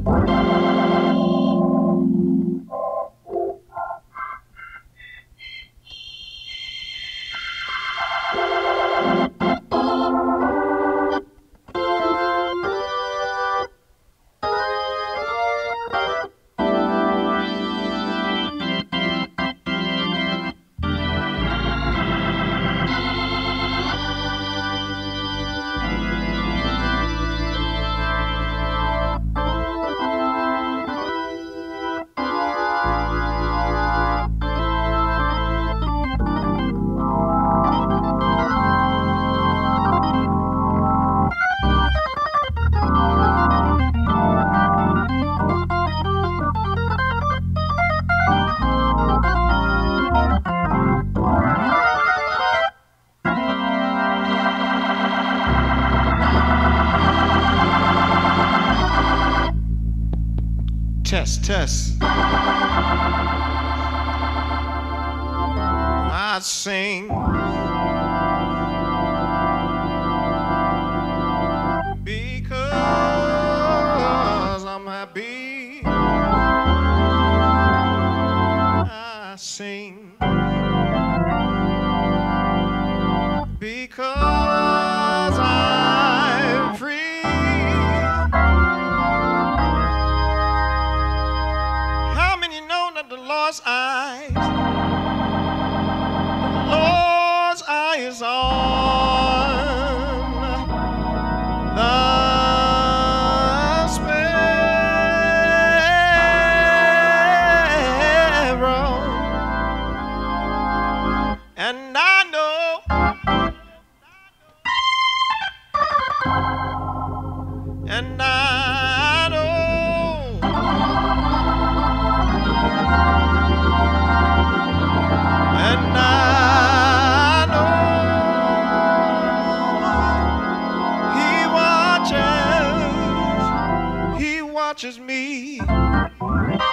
Test, test. I sing because I'm happy. I sing because I'm free. The Lord's eyes on the sparrow, and I know, and I know. And I know He watches me.